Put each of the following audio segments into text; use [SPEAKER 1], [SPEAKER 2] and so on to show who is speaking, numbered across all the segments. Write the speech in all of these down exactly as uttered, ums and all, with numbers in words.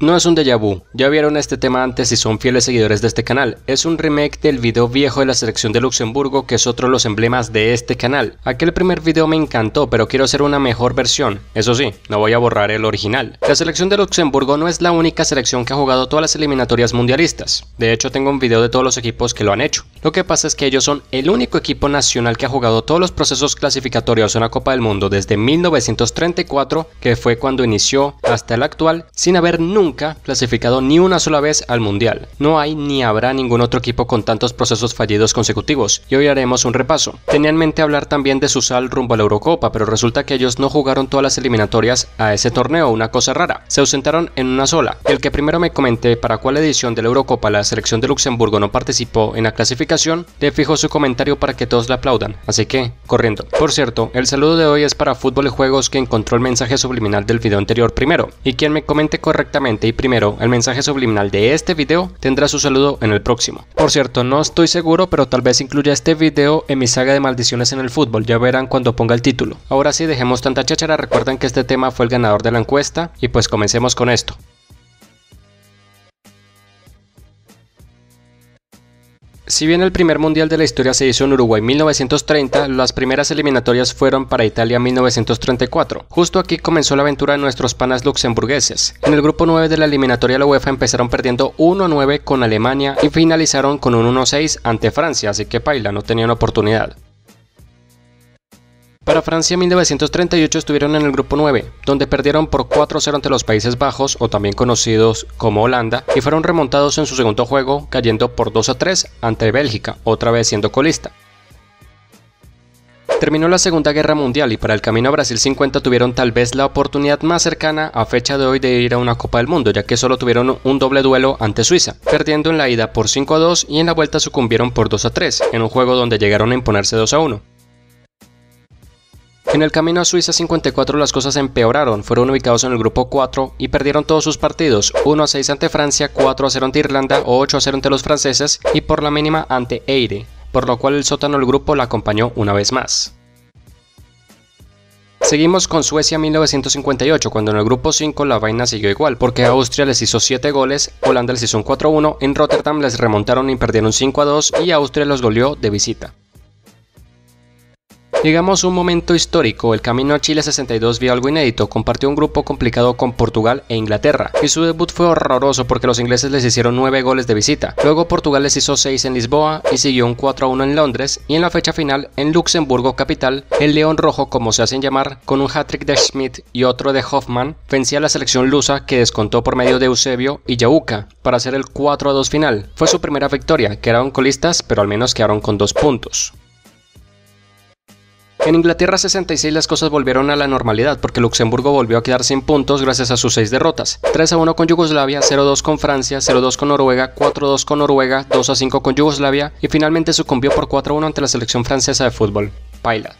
[SPEAKER 1] No es un déjà vu, ya vieron este tema antes y son fieles seguidores de este canal. Es un remake del video viejo de la selección de Luxemburgo, que es otro de los emblemas de este canal. Aquel primer video me encantó, pero quiero hacer una mejor versión. Eso sí, no voy a borrar el original. La selección de Luxemburgo no es la única selección que ha jugado todas las eliminatorias mundialistas. De hecho, tengo un video de todos los equipos que lo han hecho. Lo que pasa es que ellos son el único equipo nacional que ha jugado todos los procesos clasificatorios en la Copa del Mundo desde mil novecientos treinta y cuatro, que fue cuando inició, hasta el actual, sin haber nunca clasificado ni una sola vez al mundial. No hay ni habrá ningún otro equipo con tantos procesos fallidos consecutivos, y hoy haremos un repaso. Tenía en mente hablar también de su sal rumbo a la Eurocopa, pero resulta que ellos no jugaron todas las eliminatorias a ese torneo, una cosa rara. Se ausentaron en una sola. El que primero me comenté para cuál edición de la Eurocopa la selección de Luxemburgo no participó en la clasificación, le fijo su comentario para que todos le aplaudan, así que, corriendo. Por cierto, el saludo de hoy es para Fútbol y Juegos, que encontró el mensaje subliminal del video anterior primero, y quien me comente correctamente y primero el mensaje subliminal de este video tendrá su saludo en el próximo. Por cierto, no estoy seguro, pero tal vez incluya este video en mi saga de maldiciones en el fútbol, ya verán cuando ponga el título. Ahora sí, dejemos tanta cháchara, recuerden que este tema fue el ganador de la encuesta, y pues comencemos con esto. Si bien el primer mundial de la historia se hizo en Uruguay mil novecientos treinta, las primeras eliminatorias fueron para Italia mil novecientos treinta y cuatro. Justo aquí comenzó la aventura de nuestros panas luxemburgueses. En el grupo nueve de la eliminatoria de la UEFA empezaron perdiendo uno a nueve con Alemania y finalizaron con un uno a seis ante Francia, así que paila, no tenían oportunidad. Para Francia mil novecientos treinta y ocho estuvieron en el grupo nueve, donde perdieron por cuatro a cero ante los Países Bajos, o también conocidos como Holanda, y fueron remontados en su segundo juego, cayendo por dos a tres ante Bélgica, otra vez siendo colista. Terminó la Segunda Guerra Mundial y para el camino a Brasil cincuenta tuvieron tal vez la oportunidad más cercana a fecha de hoy de ir a una Copa del Mundo, ya que solo tuvieron un doble duelo ante Suiza, perdiendo en la ida por cinco a dos y en la vuelta sucumbieron por dos a tres, en un juego donde llegaron a imponerse dos a uno. En el camino a Suiza cincuenta y cuatro las cosas empeoraron, fueron ubicados en el grupo cuatro y perdieron todos sus partidos, uno a seis ante Francia, cuatro a cero ante Irlanda, ocho a cero ante los franceses y por la mínima ante Eire, por lo cual el sótano del grupo la acompañó una vez más. Seguimos con Suecia mil novecientos cincuenta y ocho, cuando en el grupo cinco la vaina siguió igual, porque Austria les hizo siete goles, Holanda les hizo un cuatro a uno, en Rotterdam les remontaron y perdieron cinco a dos y Austria los goleó de visita. Llegamos a un momento histórico, el camino a Chile sesenta y dos vio algo inédito, compartió un grupo complicado con Portugal e Inglaterra, y su debut fue horroroso porque los ingleses les hicieron nueve goles de visita, luego Portugal les hizo seis en Lisboa y siguió un cuatro a uno en Londres, y en la fecha final en Luxemburgo capital, el León Rojo, como se hacen llamar, con un hat-trick de Schmidt y otro de Hoffmann, vencía a la selección lusa que descontó por medio de Eusebio y Jauka para hacer el cuatro a dos final. Fue su primera victoria, quedaron colistas pero al menos quedaron con dos puntos. En Inglaterra sesenta y seis las cosas volvieron a la normalidad porque Luxemburgo volvió a quedar sin puntos gracias a sus seis derrotas, tres a uno con Yugoslavia, cero a dos con Francia, cero a dos con Noruega, cuatro a dos con Noruega, dos a cinco con Yugoslavia y finalmente sucumbió por cuatro a uno ante la selección francesa de fútbol. Paila.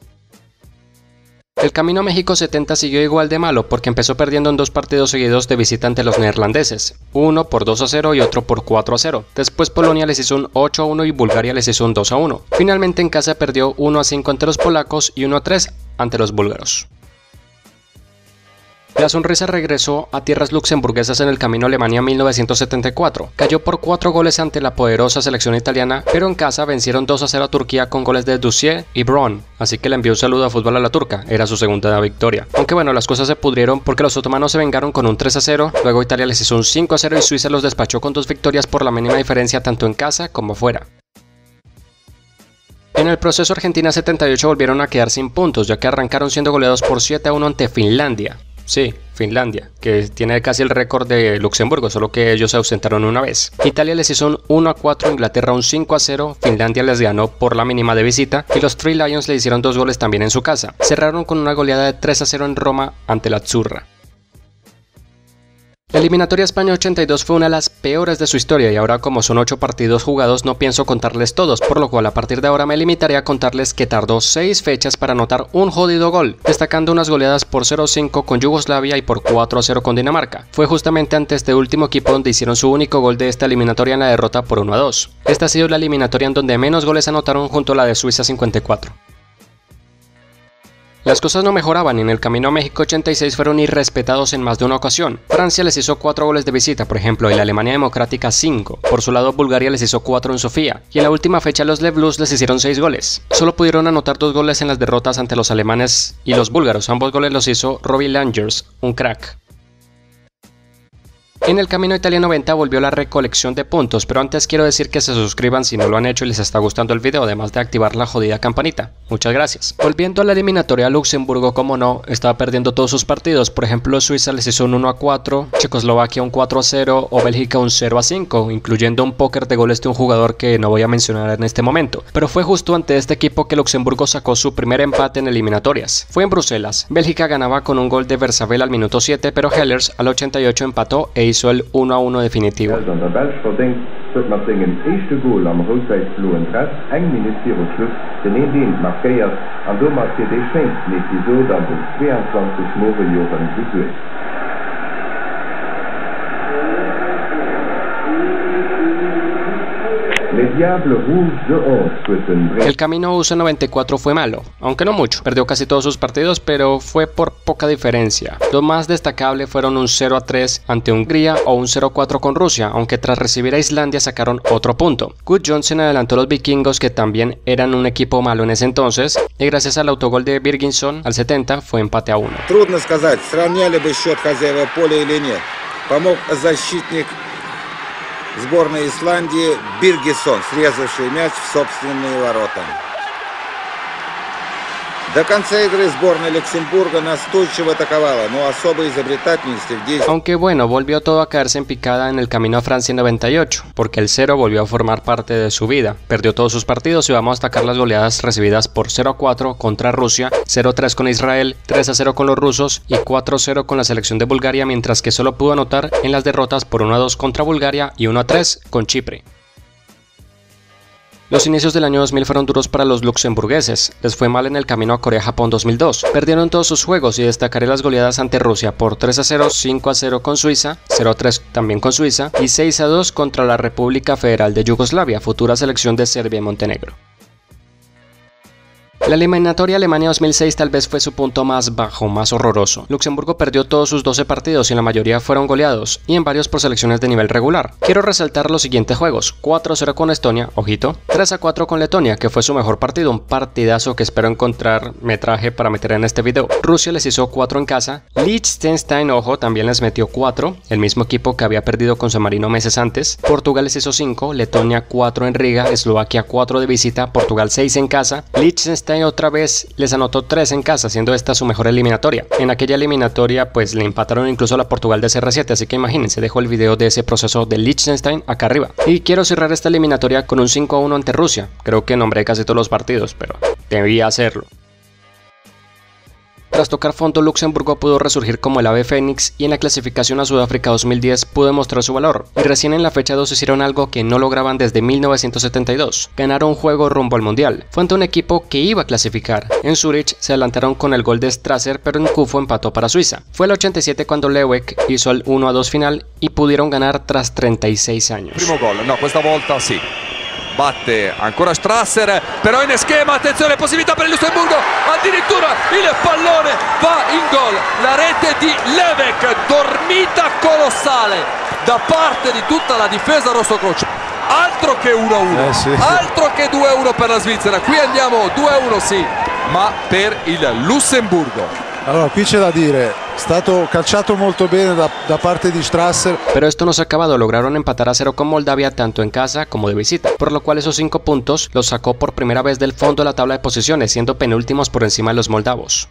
[SPEAKER 1] El camino a México setenta siguió igual de malo porque empezó perdiendo en dos partidos seguidos de visita ante los neerlandeses, uno por dos a cero y otro por cuatro a cero. Después Polonia les hizo un ocho a uno y Bulgaria les hizo un dos a uno. Finalmente en casa perdió uno a cinco ante los polacos y uno a tres ante los búlgaros. La sonrisa regresó a tierras luxemburguesas en el camino a Alemania mil novecientos setenta y cuatro. Cayó por cuatro goles ante la poderosa selección italiana, pero en casa vencieron dos a cero a Turquía con goles de Dussier y Braun, así que le envió un saludo a fútbol a la turca, era su segunda victoria. Aunque bueno, las cosas se pudrieron porque los otomanos se vengaron con un tres a cero, luego Italia les hizo un cinco a cero y Suiza los despachó con dos victorias por la mínima diferencia tanto en casa como fuera. En el proceso Argentina setenta y ocho volvieron a quedar sin puntos, ya que arrancaron siendo goleados por siete a uno ante Finlandia. Sí, Finlandia, que tiene casi el récord de Luxemburgo, solo que ellos se ausentaron una vez. Italia les hizo un uno a cuatro, Inglaterra un cinco a cero, Finlandia les ganó por la mínima de visita y los Three Lions le hicieron dos goles también en su casa. Cerraron con una goleada de tres a cero en Roma ante la Azzurra. La eliminatoria España ochenta y dos fue una de las peores de su historia y ahora como son ocho partidos jugados no pienso contarles todos, por lo cual a partir de ahora me limitaré a contarles que tardó seis fechas para anotar un jodido gol, destacando unas goleadas por cero a cinco con Yugoslavia y por cuatro a cero con Dinamarca. Fue justamente ante este último equipo donde hicieron su único gol de esta eliminatoria en la derrota por uno a dos. Esta ha sido la eliminatoria en donde menos goles anotaron junto a la de Suiza cincuenta y cuatro. Las cosas no mejoraban y en el camino a México ochenta y seis fueron irrespetados en más de una ocasión. Francia les hizo cuatro goles de visita, por ejemplo, y la Alemania Democrática cinco. Por su lado, Bulgaria les hizo cuatro en Sofía, y en la última fecha los Le Blues les hicieron seis goles. Solo pudieron anotar dos goles en las derrotas ante los alemanes y los búlgaros. Ambos goles los hizo Robbie Langers, un crack. En el camino a Italia noventa volvió la recolección de puntos, pero antes quiero decir que se suscriban si no lo han hecho y les está gustando el video, además de activar la jodida campanita. Muchas gracias. Volviendo a la eliminatoria, Luxemburgo, como no, estaba perdiendo todos sus partidos. Por ejemplo, Suiza les hizo un uno a cuatro, Checoslovaquia un cuatro a cero o Bélgica un cero a cinco, incluyendo un póker de goles de un jugador que no voy a mencionar en este momento. Pero fue justo ante este equipo que Luxemburgo sacó su primer empate en eliminatorias. Fue en Bruselas. Bélgica ganaba con un gol de Versabel al minuto siete, pero Hellers al ochenta y ocho empató e hizo el uno a uno definitivo. El camino U C noventa y cuatro fue malo, aunque no mucho. Perdió casi todos sus partidos, pero fue por poca diferencia. Lo más destacable fueron un cero a tres ante Hungría o un cero a cuatro con Rusia, aunque tras recibir a Islandia sacaron otro punto. Good Johnson adelantó a los vikingos, que también eran un equipo malo en ese entonces, y gracias al autogol de Birginsson al setenta fue empate a uno.
[SPEAKER 2] Трудно сказать, сравняли бы счет хозяева поля или нет. Помог защитник сборной Исландии Биргиссон, срезавший мяч в собственные ворота. До конца игры сборная Люксембурга настойчиво атаковала, но особой изобретательности в действии.
[SPEAKER 1] Aunque bueno, volvió todo a caerse en picada en el camino a Francia en noventa y ocho, porque el cero volvió a formar parte de su vida. Perdió todos sus partidos y vamos a destacar las goleadas recibidas por cero a cuatro contra Rusia, cero a tres con Israel, tres a cero con los rusos y cuatro a cero con la selección de Bulgaria, mientras que solo pudo anotar en las derrotas por uno a dos contra Bulgaria y uno a tres con Chipre. Los inicios del año dos mil fueron duros para los luxemburgueses. Les fue mal en el camino a Corea-Japón dos mil dos. Perdieron todos sus juegos y destacaré las goleadas ante Rusia por tres a cero, cinco a cero con Suiza, cero a tres también con Suiza y seis a dos contra la República Federal de Yugoslavia, futura selección de Serbia y Montenegro. La eliminatoria Alemania dos mil seis tal vez fue su punto más bajo, más horroroso. Luxemburgo perdió todos sus doce partidos y la mayoría fueron goleados, y en varios por selecciones de nivel regular. Quiero resaltar los siguientes juegos: cuatro a cero con Estonia, ojito, tres a cuatro con Letonia, que fue su mejor partido, un partidazo que espero encontrar metraje para meter en este video. Rusia les hizo cuatro en casa, Liechtenstein, ojo, también les metió cuatro, el mismo equipo que había perdido con San Marino meses antes. Portugal les hizo cinco, Letonia cuatro en Riga, Eslovaquia cuatro de visita, Portugal seis en casa, Liechtenstein otra vez les anotó tres en casa, siendo esta su mejor eliminatoria. En aquella eliminatoria pues le empataron incluso a la Portugal de C R siete, así que imagínense, dejo el video de ese proceso de Liechtenstein acá arriba. Y quiero cerrar esta eliminatoria con un cinco a uno ante Rusia. Creo que nombré casi todos los partidos, pero debía hacerlo. Tras tocar fondo, Luxemburgo pudo resurgir como el ave fénix y en la clasificación a Sudáfrica dos mil diez pudo demostrar su valor. Y recién en la fecha dos hicieron algo que no lograban desde mil novecientos setenta y dos, ganaron un juego rumbo al mundial. Fue ante un equipo que iba a clasificar. En Zurich se adelantaron con el gol de Strasser, pero en Kufo empató para Suiza. Fue el ochenta y siete cuando Lewek hizo el uno a dos final y pudieron ganar tras treinta y seis años.
[SPEAKER 3] Primo gol, no, questa volta sì. Batte ancora Strasser, però in schema, attenzione, possibilità per il Lussemburgo, addirittura il pallone va in gol, la rete di Lewek, dormita colossale da parte di tutta la difesa rossocroce, altro che uno a uno, eh sì, altro che due a uno per la Svizzera, qui andiamo due a uno sì, ma per il Lussemburgo.
[SPEAKER 4] Allora, qui c'è da dire, è stato calciato molto bene da, da parte di Strasser.
[SPEAKER 1] Pero esto no se ha acabado, lograron empatar a cero con Moldavia tanto en casa como de visita, por lo cual esos cinco puntos los sacó por primera vez del fondo de la tabla de posiciones, siendo penúltimos por encima de los moldavos.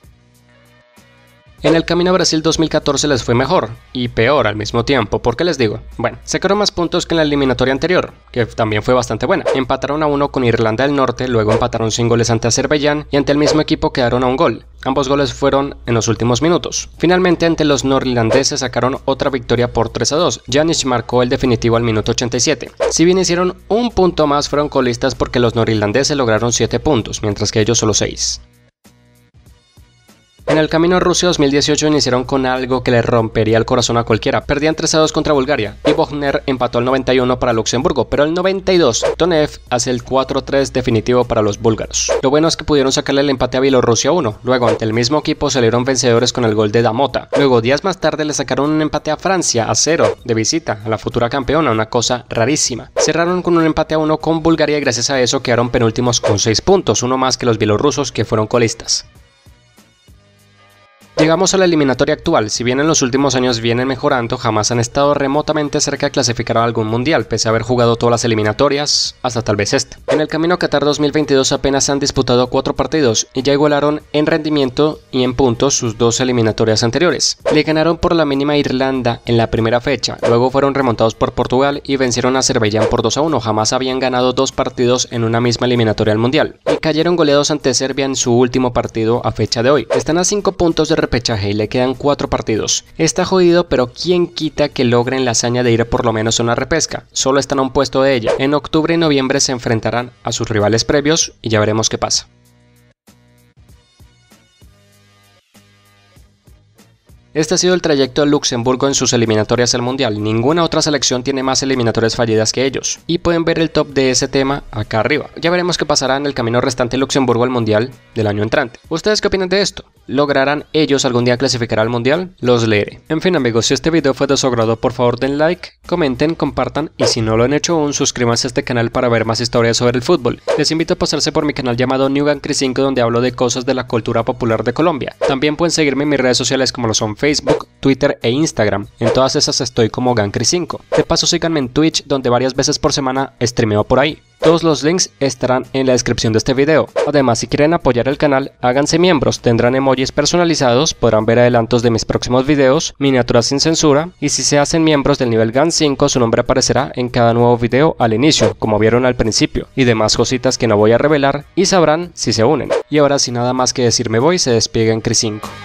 [SPEAKER 1] En el camino a Brasil dos mil catorce les fue mejor y peor al mismo tiempo. ¿Por qué les digo? Bueno, sacaron más puntos que en la eliminatoria anterior, que también fue bastante buena. Empataron a uno con Irlanda del Norte, luego empataron sin goles ante Azerbaiyán y ante el mismo equipo quedaron a un gol. Ambos goles fueron en los últimos minutos. Finalmente ante los norirlandeses sacaron otra victoria por tres a dos. Janic marcó el definitivo al minuto ochenta y siete. Si bien hicieron un punto más, fueron colistas porque los norirlandeses lograron siete puntos, mientras que ellos solo seis. En el camino a Rusia dos mil dieciocho iniciaron con algo que le rompería el corazón a cualquiera. Perdían tres a dos contra Bulgaria y Bogner empató al noventa y uno para Luxemburgo, pero al noventa y dos Tonev hace el cuatro tres definitivo para los búlgaros. Lo bueno es que pudieron sacarle el empate a Bielorrusia uno, luego ante el mismo equipo salieron vencedores con el gol de Damota. Luego días más tarde le sacaron un empate a Francia a cero de visita a la futura campeona, una cosa rarísima. Cerraron con un empate a uno con Bulgaria y gracias a eso quedaron penúltimos con seis puntos, uno más que los bielorrusos que fueron colistas. Llegamos a la eliminatoria actual. Si bien en los últimos años vienen mejorando, jamás han estado remotamente cerca de clasificar a algún mundial, pese a haber jugado todas las eliminatorias, hasta tal vez esta. En el camino a Qatar dos mil veintidós apenas han disputado cuatro partidos y ya igualaron en rendimiento y en puntos sus dos eliminatorias anteriores. Le ganaron por la mínima a Irlanda en la primera fecha, luego fueron remontados por Portugal y vencieron a Azerbaiyán por dos a uno. Jamás habían ganado dos partidos en una misma eliminatoria al mundial. Y cayeron goleados ante Serbia en su último partido a fecha de hoy. Están a cinco puntos de repechaje y le quedan cuatro partidos. Está jodido, pero quién quita que logren la hazaña de ir por lo menos a una repesca. Solo están a un puesto de ella. En octubre y noviembre se enfrentarán a sus rivales previos y ya veremos qué pasa. Este ha sido el trayecto de Luxemburgo en sus eliminatorias al mundial. Ninguna otra selección tiene más eliminatorias fallidas que ellos. Y pueden ver el top de ese tema acá arriba. Ya veremos qué pasará en el camino restante de Luxemburgo al mundial del año entrante. ¿Ustedes qué opinan de esto? ¿Lograrán ellos algún día clasificar al mundial? Los leeré. En fin amigos, si este video fue de su agrado, por favor den like, comenten, compartan y si no lo han hecho aún, suscríbanse a este canal para ver más historias sobre el fútbol. Les invito a pasarse por mi canal llamado New Gankry cinco donde hablo de cosas de la cultura popular de Colombia. También pueden seguirme en mis redes sociales como lo son Facebook, Twitter e Instagram. En todas esas estoy como Gankry cinco. De paso síganme en Twitch donde varias veces por semana streameo por ahí. Todos los links estarán en la descripción de este video. Además, si quieren apoyar el canal, háganse miembros, tendrán emojis personalizados, podrán ver adelantos de mis próximos videos, miniaturas sin censura, y si se hacen miembros del nivel Gan cinco, su nombre aparecerá en cada nuevo video al inicio, como vieron al principio, y demás cositas que no voy a revelar, y sabrán si se unen. Y ahora sin nada más que decir me voy, se despide Gankry cinco.